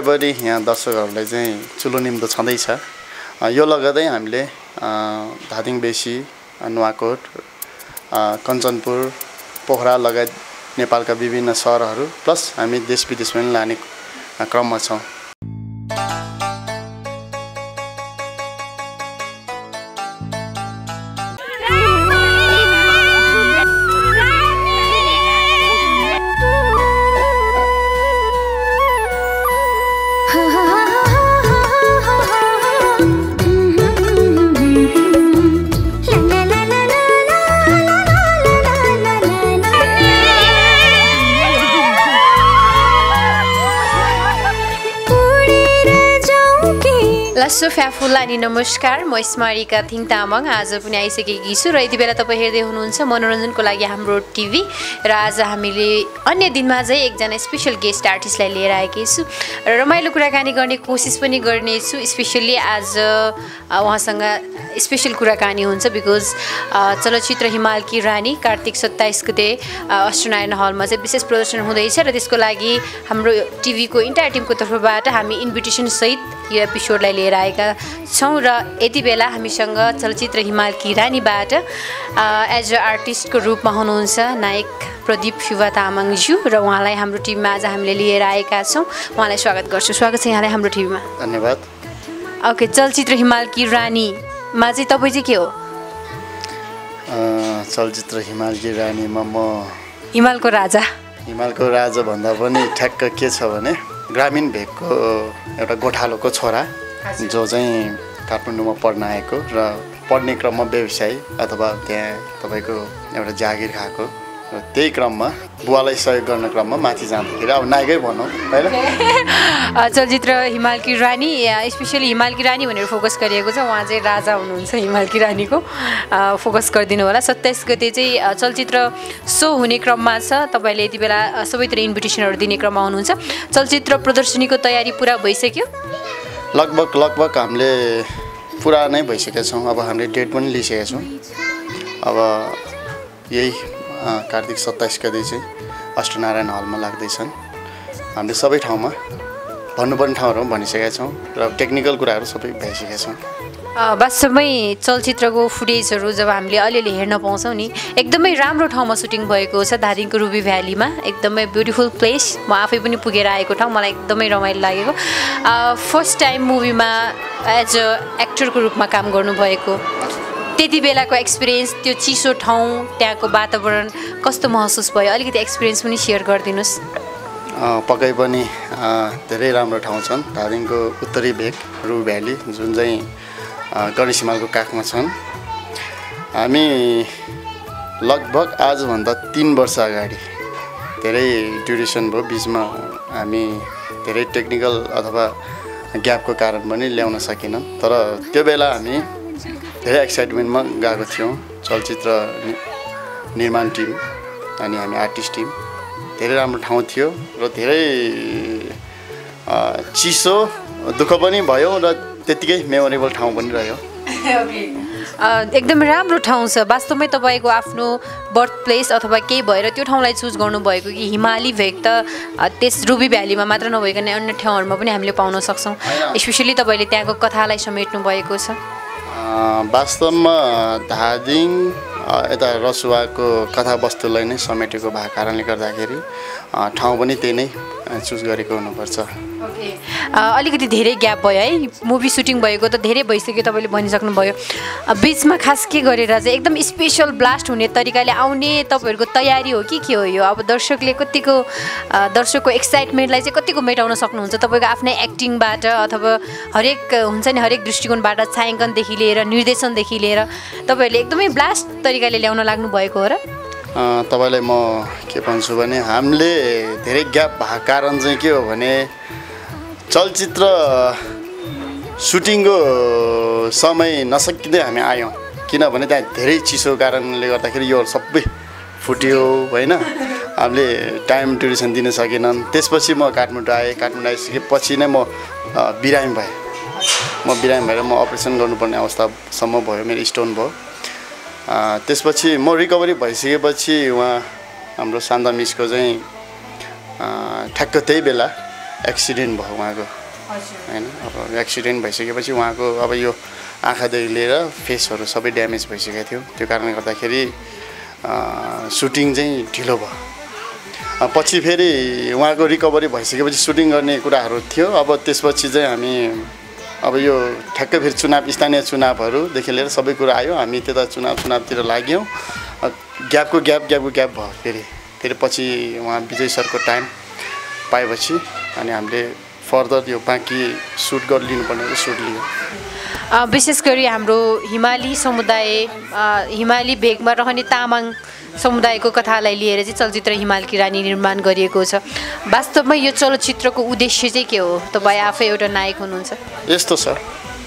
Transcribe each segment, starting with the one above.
पनि यहाँ दर्शकहरूलाई चाहिँ चुलो निम्तो छँदैछ। यो लगतै हामीले धादिङ बेसी, नुवाकोट, कञ्चनपुर, पोखरा लगायत नेपालका विभिन्न सहरहरू प्लस हामी देश विदेशमा पनि लाने क्रममा छौँ। लस्सो फ्याफुल्ला अनि नमस्कार, म स्मारिका थिङ तामाङ आज पनि आइसकेकी छु र यति बेला तपाईँ हेर्दै हुनुहुन्छ मनोरञ्जनको लागि हाम्रो टिभी। र आज हामीले अन्य दिनमा चाहिँ एकजना स्पेसल गेस्ट आर्टिस्टलाई लिएर आएकी छु र रमाइलो कुराकानी गर्ने कोसिस पनि गर्नेछु। स्पेसल्ली आज उहाँसँग स्पेसल कुराकानी हुन्छ बिकज चलचित्र हिमालकी रानी कार्तिक 27 गते अष्टनारायण हलमा चाहिँ विशेष प्रदर्शन हुँदैछ र त्यसको लागि हाम्रो टिभीको इन्टायर टिमको तर्फबाट हामी इन्भिटेसन सहित यो एपिसोडलाई लिएर आएका छौँ। र यति बेला हामीसँग चलचित्र हिमालकी रानीबाट एज अ आर्टिस्टको रूपमा हुनुहुन्छ नायक प्रदीप युवा तामाङज्यू र उहाँलाई हाम्रो टिममा आज हामीले लिएर आएका छौँ। उहाँलाई स्वागत गर्छु। स्वागत छ यहाँलाई हाम्रो टिभीमा। धन्यवाद। ओके, चलचित्र हिमालकी रानीमा चाहिँ तपाईँ चाहिँ के हो? चलचित्र हिमालकी रानीमा म हिमालको राजा। हिमालको राजा भन्दा पनि ठ्याक्क के छ भने ग्रामीण भेगको एउटा गोठालोको छोरा जो चाहिँ काठमाडौँमा पढ्न आएको र पढ्ने क्रममा व्यवसायी अथवा त्यहाँ तपाईँको एउटा जागिर खाएको र त्यही क्रममा बुवालाई सहयोग गर्ने क्रममा माथि जाँदाखेरि अब नायकै भनौँ पहिला चलचित्र हिमालकी रानी, स्पेसली हिमालकी रानी भनेर फोकस गरिएको छ। उहाँ चाहिँ राजा हुनुहुन्छ हिमालकी रानीको, फोकस गरिदिनु होला। 27 गते चाहिँ चलचित्र सो हुने क्रममा छ, तपाईँले यति बेला सबैतिर इन्भिटेसनहरू दिने क्रममा हुनुहुन्छ। चलचित्र प्रदर्शनीको तयारी पुरा भइसक्यो? लगभग हामीले पुरा नै भइसकेका छौँ। अब हामीले डेट पनि लिइसकेका छौँ। अब यही कार्तिक 27 गते चाहिँ अष्टनारायण हलमा लाग्दैछन्। हामीले सबै ठाउँमा भन्नुपर्ने ठाउँहरूमा भनिसकेका छौँ र टेक्निकल कुराहरू सबै भइसकेका छौँ। वास्तवमै चलचित्रको फुटेजहरू जब हामीले अलिअलि हेर्न पाउँछौँ नि, एकदमै राम्रो ठाउँमा सुटिङ भएको छ, धादिङको रुबी भ्यालीमा। एकदमै ब्युटिफुल प्लेस। म आफै पनि पुगेर आएको ठाउँ, मलाई एकदमै रमाइलो लागेको। फर्स्ट टाइम मुभीमा एज अ एक्टरको रूपमा काम गर्नुभएको, त्यति बेलाको एक्सपिरियन्स, त्यो चिसो ठाउँ, त्यहाँको वातावरण कस्तो महसुस भयो? अलिकति एक्सपिरियन्स पनि सेयर गरिदिनुहोस्। पक्कै पनि धेरै राम्रो ठाउँ छन्। धादिङको उत्तरी भेग रुबी भ्याली जुन चाहिँ गणेश हिमालको काखमा छन्। हामी लगभग आजभन्दा 3 वर्ष अगाडि धेरै ड्युरेसन भयो, बिचमा हामी धेरै टेक्निकल अथवा ग्यापको कारण पनि ल्याउन सकेनौँ। तर त्यो बेला हामी धेरै एक्साइटमेन्टमा गएको थियौँ। चलचित्र निर्माण टिम अनि हामी आर्टिस्ट टिम। धेरै राम्रो ठाउँ थियो र धेरै चिसो दुःख पनि भयो र त्यतिकै मेमोरेबल ठाउँ पनि रह्यो। एकदम राम्रो ठाउँ छ। वास्तवमै तपाईँको आफ्नो बर्थ प्लेस अथवा केही भएर त्यो ठाउँलाई चुज गर्नुभएको कि हिमाली भेग त त्यस रुबी भ्यालीमा मात्र नभइकन अन्य ठाउँहरूमा पनि हामीले पाउन सक्छौँ। स्पेसली तपाईँले त्यहाँको कथालाई समेट्नु भएको छ। वास्तवमा धादिङ यता रसुवाको कथावस्तुलाई नै समेटेको भएको कारणले गर्दाखेरि ठाउँ पनि त्यही नै चुज गरेको हुनुपर्छ। अलिकति धेरै ग्याप भयो है, मुभी सुटिङ भएको त धेरै भइसक्यो, तपाईँले भनिसक्नुभयो। बिचमा खास के गरेर चाहिँ एकदम स्पेसल ब्लास्ट हुने तरिकाले आउने तपाईँहरूको तयारी हो कि के हो यो? अब दर्शकले कतिको, दर्शकको एक्साइटमेन्टलाई चाहिँ कतिको मेटाउन सक्नुहुन्छ तपाईँको आफ्नै एक्टिङबाट अथवा हरेक हुन्छ नि, हरेक दृष्टिकोणबाट, छायाङ्कनदेखि लिएर निर्देशनदेखि लिएर तपाईँहरूले एकदमै ब्लास्ट तरिकाले ल्याउन लाग्नु भएको हो र? तपाईँलाई म के भन्छु भने हामीले धेरै ग्याप भएको कारण चाहिँ के हो भने चलचित्र सुटिङको समय नसकिँदै हामी आयौँ। किनभने त्यहाँ धेरै चिसो कारणले गर्दाखेरि यो सबै फुट्यो होइन, हामीले टाइम ड्युरेसन दिन सकेनन्। त्यसपछि म काठमाडौँ आएँ। काठमाडौँ आइसकेपछि नै म बिरामी भएँ। म बिरामी भएर म अपरेसन गर्नुपर्ने अवस्थासम्म भयो, मेरो स्टोन भयो। त्यसपछि म रिकभरी भइसकेपछि उहाँ हाम्रो शान्ता मिसको चाहिँ ठ्याक्क त्यही बेला एक्सिडेन्ट भयो उहाँको होइन। अब एक्सिडेन्ट भइसकेपछि उहाँको अब यो आँखादेखि लिएर फेसहरू सबै ड्यामेज भइसकेको थियो। त्यो कारणले गर्दाखेरि सुटिङ चाहिँ ढिलो भयो। पछि फेरि उहाँको रिकभरी भइसकेपछि सुटिङ गर्ने कुराहरू थियो। अब त्यसपछि चाहिँ हामी अब यो ठ्याक्कै फेरि चुनाव स्थानीय चुनावहरूदेखि लिएर सबै कुरा आयो। हामी त्यता चुनावतिर लाग्यौँ। ग्यापको ग्याप भयो। फेरि पछि उहाँ विजय सरको टाइम पाएपछि अनि हामीले फर्दर यो बाँकी सुट लिनुपर्ने सुट लियो। विशेष गरी हाम्रो हिमाली समुदाय हिमाली भेगमा रहने तामाङ समुदायको कथालाई लिएर चाहिँ चलचित्र हिमालकी रानी निर्माण गरिएको छ। वास्तवमा यो चलचित्रको उद्देश्य चाहिँ के हो? तपाईँ आफै एउटा नायक हुनुहुन्छ। यस्तो छ,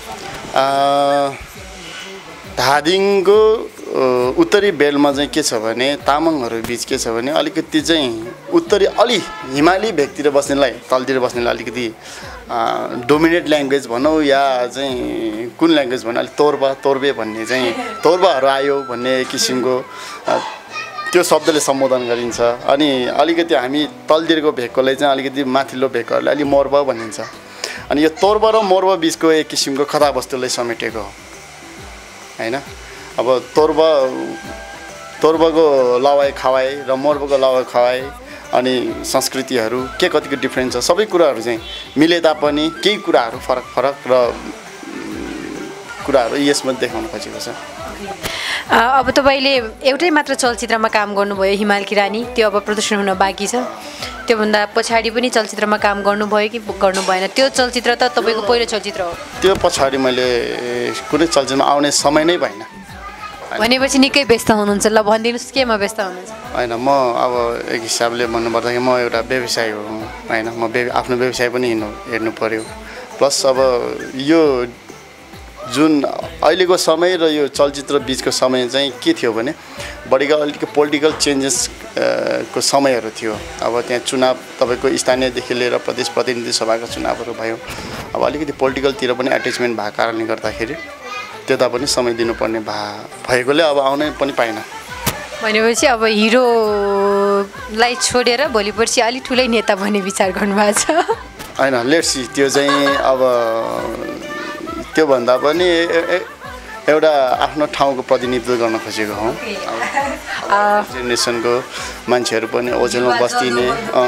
धादिङको उत्तरी बेल्टमा चाहिँ के छ भने तामाङहरू बिच के छ भने अलिकति चाहिँ उत्तरी अलि हिमाली भेगतिर बस्नेलाई तलतिर बस्नेलाई अलिकति डोमिनेट ल्याङ्ग्वेज भनौँ या चाहिँ कुन ल्याङ्ग्वेज भनौँ अलिक तोर्बे भन्ने चाहिँ तोर्बाहरू आयो भन्ने किसिमको त्यो शब्दले सम्बोधन गरिन्छ। अनि अलिकति हामी तलतिरको भेगकोलाई चाहिँ अलिकति माथिल्लो भेगहरूलाई अलिक मोर्बा भनिन्छ। अनि यो तोर्बा र मोर्बा बिचको एक किसिमको कथावस्तुलाई समेटेको हो होइन। अब तोर्बाको लवाई खवाई र मोर्बाको लवाई खवाई अनि संस्कृतिहरू के कतिको डिफ्रेन्स छ सबै कुराहरू चाहिँ मिले तापनि केही कुराहरू फरक र कुराहरू यसमा देखाउन खोजेको छ। अब तपाईँले एउटै मात्र चलचित्रमा काम गर्नुभयो हिमालकी रानी, त्यो अब प्रदर्शन हुन बाँकी छ। त्योभन्दा पछाडि पनि चलचित्रमा काम गर्नुभयो कि गर्नु भएन? त्यो चलचित्र त तपाईँको पहिलो चलचित्र हो। त्यो पछाडि मैले कुनै चलचित्रमा आउने समय नै भएन। भनेपछि निकै व्यस्त हुनुहुन्छ। ल भनिदिनुहोस् केमा व्यस्त हुनुहुन्छ? होइन, म अब एक हिसाबले भन्नुपर्दाखेरि म एउटा व्यवसायी हो होइन। म आफ्नो व्यवसाय पनि हेर्नु पर्यो। प्लस अब यो जुन अहिलेको समय र यो चलचित्र बिचको समय चाहिँ के थियो भने बढीको अलिकति पोलिटिकल चेन्जेस को समयहरू थियो। अब त्यहाँ चुनाव तपाईँको स्थानीयदेखि लिएर प्रदेश प्रतिनिधि सभाको चुनावहरू भयो। अब अलिकति पोलिटिकलतिर पनि एट्याचमेन्ट भएको कारणले गर्दाखेरि त्यता पनि समय दिनुपर्ने भएकोले अब आउनै पनि पाएन। भनेपछि अब हिरोलाई छोडेर भोलि पर्सि अलिक ठुलै नेता भन्ने विचार गर्नुभएको छ? होइन, लेट्स सी। त्यो चाहिँ अब त्योभन्दा पनि एउटा आफ्नो ठाउँको प्रतिनिधित्व गर्न खोजेको हौँ। जेनेरेसनको मान्छेहरू पनि ओझेलमा बस्दिने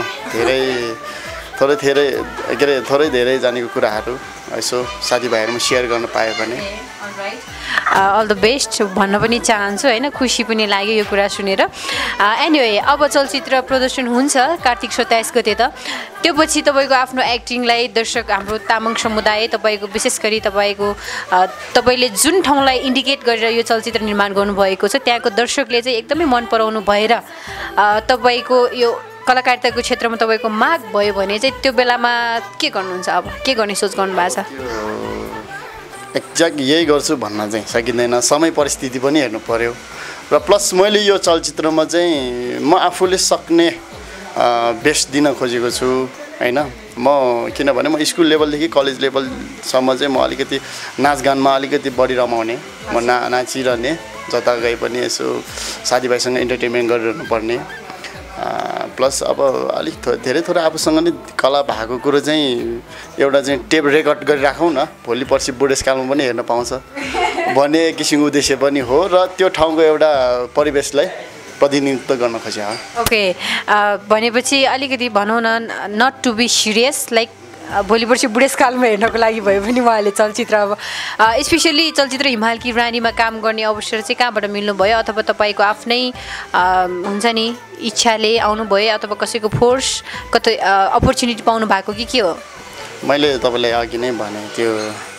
थोरै धेरै जानेको कुराहरू यसो साथीभाइहरूमा सेयर गर्न पायो भने अल द बेस्ट भन्न पनि चाहन्छु होइन। खुसी पनि लाग्यो यो कुरा सुनेर। एनिवे अब चलचित्र प्रदर्शन हुन्छ कार्तिक 27 गते त। त्यो पछि तपाईँको आफ्नो एक्टिङलाई दर्शक हाम्रो तामाङ समुदाय तपाईँको विशेष गरी तपाईँले जुन ठाउँलाई इन्डिकेट गरेर यो चलचित्र निर्माण गर्नुभएको छ त्यहाँको दर्शकले चाहिँ एकदमै मन पराउनु भएर तपाईँको यो कलाकारिताको क्षेत्रमा तपाईँको माग भयो भने चाहिँ त्यो बेलामा के गर्नुहुन्छ? अब के गर्ने सोच गर्नु भएको छ? एक्ज्याक्ट यही गर्छु भन्न चाहिँ सकिँदैन। समय परिस्थिति पनि हेर्नु पर्यो र प्लस मैले यो चलचित्रमा चाहिँ म आफूले सक्ने बेस्ट दिन खोजेको छु होइन। म किनभने म स्कुल लेभलदेखि कलेज लेभलसम्म चाहिँ म अलिकति नाचगानमा अलिकति बढी रमाउने, म नाचिरहने, जता गए पनि यसो साथीभाइसँग इन्टरटेनमेन्ट गरिरहनु पर्ने। प्लस अब अलिक धेरै थोरै आफूसँग नै कला भएको कुरो चाहिँ एउटा चाहिँ टेप रेकर्ड गरिराखौँ न, भोलि पर्सि बुढेसकालमा पनि हेर्न पाउँछ भन्ने किसिमको उद्देश्य पनि हो र त्यो ठाउँको एउटा परिवेशलाई प्रतिनिधित्व गर्न खोजे हो। ओके, भनेपछि अलिकति भनौँ न not to be serious like भोलि पर्सि बुढेसकालमा हेर्नको लागि भयो भने उहाँले चलचित्र अब स्पेसली चलचित्र हिमालकी रानीमा काम गर्ने अवसर चाहिँ कहाँबाट मिल्नुभयो? अथवा तपाईँको आफ्नै हुन्छ नि इच्छाले आउनुभयो अथवा कसैको फोर्स कतै अपर्च्युनिटी पाउनु भएको कि के हो? मैले तपाईँलाई अघि नै भने त्यो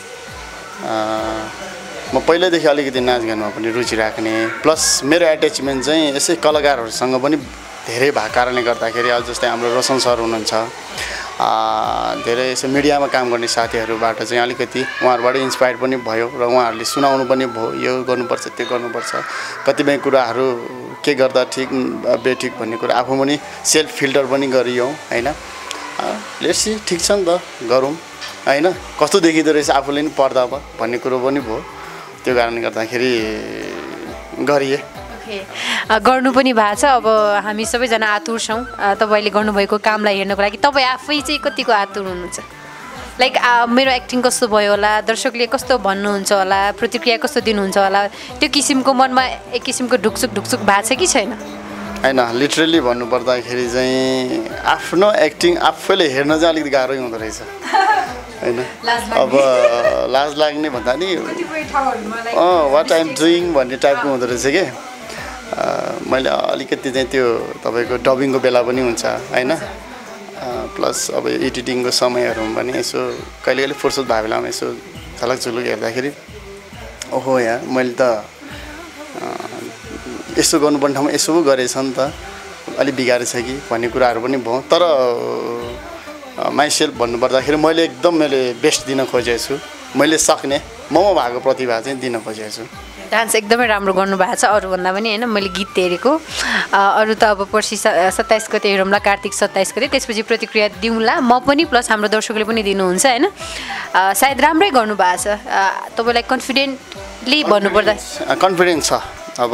म पहिल्यैदेखि अलिकति नाचगानमा पनि रुचि राख्ने, प्लस मेरो एट्याचमेन्ट चाहिँ यसै कलाकारहरूसँग पनि धेरै भएको कारणले गर्दाखेरि अब जस्तै हाम्रो रोशन सर हुनुहुन्छ, धेरै यसो मिडियामा काम गर्ने साथीहरूबाट चाहिँ अलिकति उहाँहरूबाट इन्सपायर पनि भयो र उहाँहरूले सुनाउनु पनि भयो यो गर्नुपर्छ त्यो गर्नुपर्छ, कतिपय कुराहरू के गर्दा ठिक बेठिक भन्ने कुरा आफू पनि सेल्फ फिल्टर पनि गरियो होइन। लेट्स सी, ठिक छ नि त गरौँ होइन, कस्तो देखिँदो रहेछ आफूले पनि पर्दामा भन्ने कुरो पनि भयो। त्यो कारणले गर्दाखेरि गरिए। ओके गर्नु पनि भएको छ। अब हामी सबैजना आतुर छौँ तपाईँले गर्नुभएको कामलाई हेर्नको लागि। तपाईँ आफै चाहिँ कतिको आतुर हुनुहुन्छ? लाइक मेरो एक्टिङ कस्तो भयो होला, दर्शकले कस्तो भन्नुहुन्छ होला, प्रतिक्रिया कस्तो दिनुहुन्छ होला, त्यो किसिमको मनमा एक किसिमको ढुकछुक भएको छ कि छैन? होइन, लिटरली भन्नुपर्दाखेरि चाहिँ आफ्नो एक्टिङ आफैले हेर्न चाहिँ अलिकति गाह्रै हुँदो रहेछ होइन। अब लाज लाग्ने भन्दा नि वाट आइएम डुइङ भन्ने टाइपको हुँदो रहेछ कि। मैले अलिकति चाहिँ त्यो तपाईँको डबिङको बेला पनि हुन्छ होइन, प्लस अब एडिटिङको समयहरूमा पनि यसो कहिले कहिले फुर्सद भएको बेलामा यसो झलक झुलुक हेर्दाखेरि ओहो यार मैले त यसो गर्नुपर्ने ठाउँमा यसो पो गरेछ नि त, अलिक बिगारेछ कि भन्ने कुराहरू पनि भयो। तर माइसेल्फ भन्नुपर्दाखेरि मैले बेस्ट दिन खोजेको छु, मैले सक्ने ममा भएको प्रतिभा चाहिँ दिन खोजेको छु। डान्स एकदमै राम्रो गर्नुभएको छ अरूभन्दा पनि होइन। मैले गीत हेरेको, अरू त अब पर्सि 27 गते हेरौँला, कार्तिक 27 गते, त्यसपछि प्रतिक्रिया दिउँला म पनि प्लस हाम्रो दर्शकले पनि दिनुहुन्छ होइन। सायद राम्रै गर्नुभएको छ। तपाईँलाई कन्फिडेन्टली भन्नुपर्दा? कन्फिडेन्स छ। अब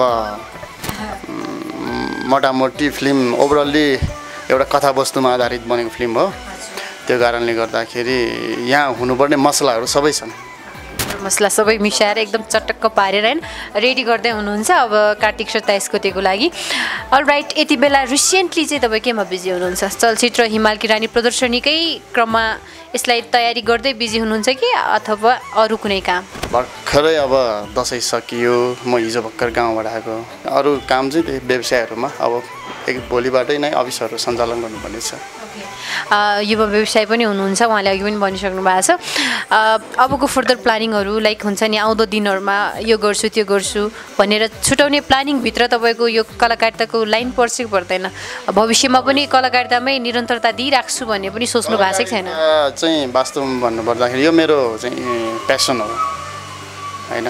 मोटामोटी फिल्म ओभरअल्ली एउटा कथावस्तुमा आधारित बनेको फिल्म हो, त्यो कारणले गर्दाखेरि यहाँ हुनुपर्ने मसलाहरू सबै छन्। मसला सबै मिसाएर एकदम चटक्क पारेर होइन रेडी गर्दै हुनुहुन्छ अब कार्तिक 27 गतेको लागि। अलराइट, यति बेला रिसेन्टली चाहिँ तपाईँ केमा बिजी हुनुहुन्छ? चलचित्र हिमालकी रानी प्रदर्शनीकै क्रममा यसलाई तयारी गर्दै बिजी हुनुहुन्छ कि अथवा अरू कुनै काम? भर्खरै अब दसैँ सकियो, म हिजो भर्खर गाउँबाट आएको। अरू काम चाहिँ त्यही व्यवसायहरूमा अब भोलिबाटै नै अफिसहरू सञ्चालन गर्नुपर्ने छ। युवा व्यवसाय पनि हुनुहुन्छ, उहाँले अघि पनि भनिसक्नु भएको छ। अबको फर्दर प्लानिङहरू लाइक हुन्छ नि, आउँदो दिनहरूमा यो गर्छु त्यो गर्छु भनेर छुटाउने प्लानिङभित्र तपाईँको यो कलाकारिताको लाइन पर्छ कि पर्दैन? भविष्यमा पनि कलाकारितामै निरन्तरता दिइराख्छु भन्ने पनि सोच्नु भएको छ कि छैन? चाहिँ वास्तवमा भन्नुपर्दाखेरि यो मेरो चाहिँ प्यासन हो होइन।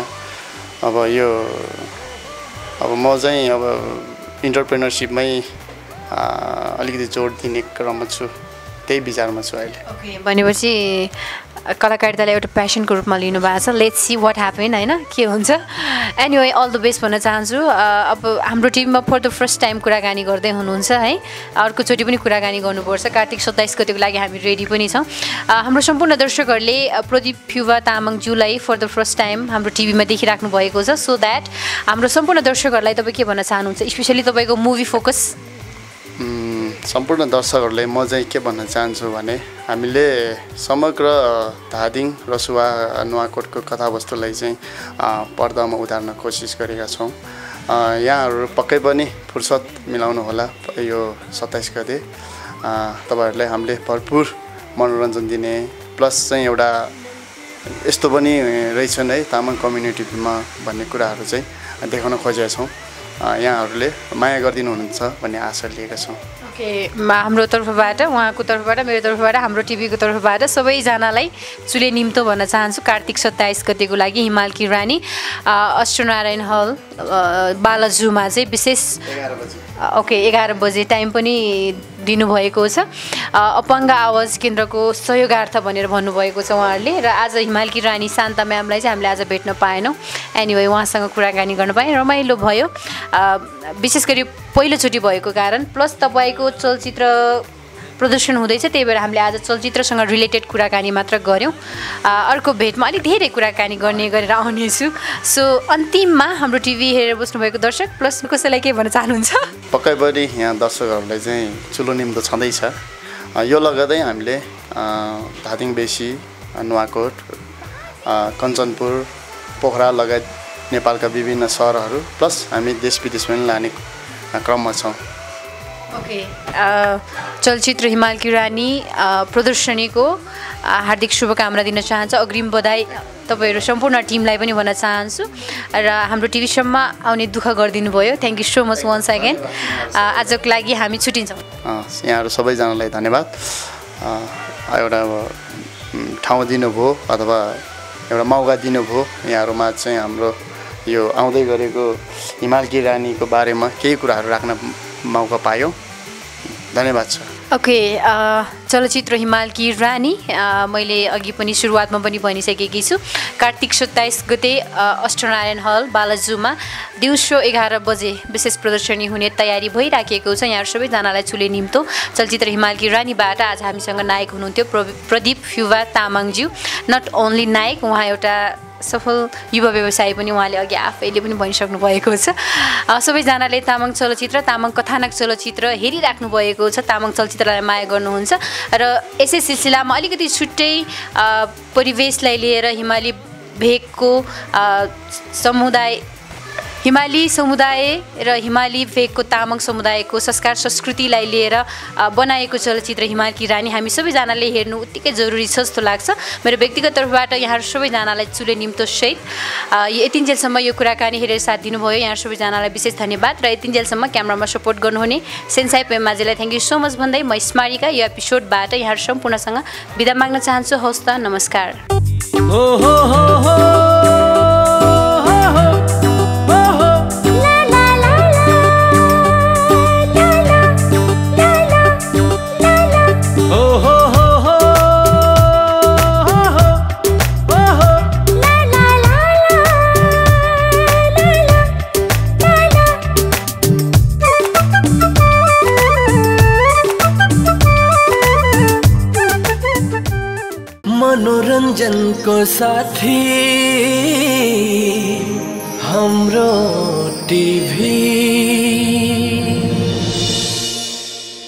अब म चाहिँ अब इन्टरप्रेनरसिपमै अलिकति जोड दिने क्रममा छु, त्यही विचारमा छु अहिले। ओके, भनेपछि कलाकारितालाई एउटा प्यासनको रूपमा लिनु भएको छ। लेट्स सी वाट ह्यापन होइन, के हुन्छ। एनिवे अल द बेस्ट भन्न चाहन्छु। अब हाम्रो टिममा फर द फर्स्ट टाइम कुराकानी गर्दै हुनुहुन्छ है, अर्कोचोटि पनि कुराकानी गर्नुपर्छ। कार्तिक 27 गतेको लागि हामी रेडी पनि छौँ। हाम्रो सम्पूर्ण दर्शकहरूले प्रदीप फ्युवा तामाङज्यूलाई फर द फर्स्ट टाइम हाम्रो टिभीमा देखिराख्नु भएको छ। सो द्याट हाम्रो सम्पूर्ण दर्शकहरूलाई तपाईँ के भन्न चाहनुहुन्छ, स्पेसली तपाईँको मुभी फोकस? सम्पूर्ण दर्शकहरूलाई म चाहिँ के भन्न चाहन्छु भने हामीले समग्र धादिङ रसुवा नुवाकोटको कथावस्तुलाई चाहिँ पर्दामा उतार्न कोसिस गरेका छौँ। यहाँहरू पक्कै पनि फुर्सद मिलाउनु होला। यो 27 गते तपाईँहरूलाई हामीले भरपुर मनोरञ्जन दिने, प्लस चाहिँ एउटा यस्तो पनि रहेछन् है तामाङ कम्युनिटीमा भन्ने कुराहरू चाहिँ देखाउन खोजेका छौँ। यहाँहरूले माया गरिदिनु हुनुहुन्छ भन्ने आशा लिएका छौँ। ओके, हाम्रो तर्फबाट, उहाँको तर्फबाट, मेरो तर्फबाट, हाम्रो टिभीको तर्फबाट सबैजनालाई चुले निम्तो भन्न चाहन्छु। कार्तिक 27 गतेको लागि हिमालकी रानी अष्टनारायण हल बालाजुमा चाहिँ विशेष 11 बजे टाइम पनि दिनुभएको छ। अपाङ्ग आवाज केन्द्रको सहयोगार्थ भनेर भन्नुभएको छ उहाँहरूले। र आज हिमालकी रानी शान्ता म्यामलाई चाहिँ हामीले आज भेट्न पाएनौँ। एनिवे उहाँसँग कुराकानी गर्न पाएँ, रमाइलो भयो। विशेष गरी पहिलोचोटि भएको कारण, प्लस तपाईँको चलचित्र प्रदर्शन हुँदैछ, त्यही भएर हामीले आज चलचित्रसँग रिलेटेड कुराकानी मात्र गऱ्यौँ। अर्को भेटमा अलिक धेरै कुराकानी गर्ने गरेर आउनेछु। सो अन्तिममा हाम्रो टिभी हेरेर बस्नुभएको दर्शक प्लस कसैलाई के भन्न चाहनुहुन्छ? पक्कै पनि यहाँ दर्शकहरूलाई चाहिँ चुलो निम्तो छँदैछ। यो लगाउँदै हामीले धादिङ बेसी, नुवाकोट, कञ्चनपुर, पोखरा लगायत नेपालका विभिन्न सहरहरू प्लस हामी देश विदेशमा पनि लाने क्रममा छौँ। ओके, चलचित्र हिमालकी रानी प्रदर्शनीको हार्दिक शुभकामना दिन चाहन्छु। अग्रिम बधाई तपाईँहरू सम्पूर्ण टिमलाई पनि भन्न चाहन्छु। र हाम्रो टिभी सोमा आउने दुःख गरिदिनु भयो। Thank you so much once again. आजको लागि हामी छुट्टिन्छौँ। यहाँहरू सबैजनालाई धन्यवाद। एउटा ठाउँ दिनुभयो अथवा एउटा मौका दिनुभयो। यहाँहरूमा चाहिँ हाम्रो यो आउँदै गरेको हिमालकी रानीको बारेमा केही कुराहरू राख्न मौका पायो। धन्यवाद छ। ओके, चलचित्र हिमालकी रानी मैले अघि पनि सुरुवातमा पनि भनिसकेकी छु। कार्तिक 27 गते अष्टनारायण हल बालाजुमा दिउँसो 11 बजे विशेष प्रदर्शनी हुने तयारी भइराखेको छ। यहाँ सबैजनालाई चुले निम्तो चलचित्र हिमालकी रानीबाट आज हामीसँग नायक हुनुहुन्थ्यो प्रदीप फ्युवा तामाङज्यू। नट ओन्ली नायक, उहाँ एउटा सफल युवा व्यवसायी पनि, उहाँले अघि आफैले पनि भनिसक्नु भएको छ। सबैजनाले तामाङ चलचित्र, तामाङ कथानक चलचित्र हेरिराख्नु भएको छ, तामाङ चलचित्रलाई माया गर्नुहुन्छ र यसै सिलसिलामा अलिकति छुट्टै परिवेशलाई लिएर हिमाली भेगको हिमाली समुदाय र हिमाली भेगको तामाङ समुदायको संस्कार संस्कृतिलाई लिएर बनाएको चलचित्र हिमालकी रानी हामी सबैजनाले हेर्नु उत्तिकै जरुरी छ जस्तो लाग्छ। मेरो व्यक्तिगत तर्फबाट यहाँहरू सबैजनालाई चुले निम्तो सहित यतिन्जेलसम्म यो कुराकानी हेरेर साथ दिनुभयो, यहाँ सबैजनालाई विशेष धन्यवाद। र यतिन्जेलसम्म क्यामरामा सपोर्ट गर्नुहुने सेन्साई पेमाजेलाई थ्याङ्क यू सो मच भन्दै म स्मारिका यो एपिसोडबाट यहाँहरू सम्पूर्णसँग बिदा माग्न चाहन्छु। हवस् त, नमस्कार। मनोरञ्जनको साथी हाम्रो टिभी।